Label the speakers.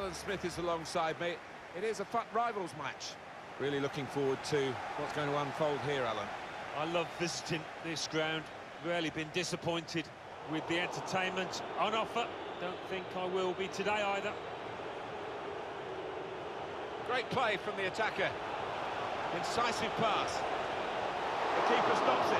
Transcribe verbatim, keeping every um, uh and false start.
Speaker 1: Alan Smith is alongside me. It is a fun rivals match. Really looking forward to what's going to unfold here, Alan.
Speaker 2: I love visiting this ground. Rarely been disappointed with the entertainment on offer. Don't think I will be today either.
Speaker 1: Great play from the attacker. Incisive pass. The keeper stops it.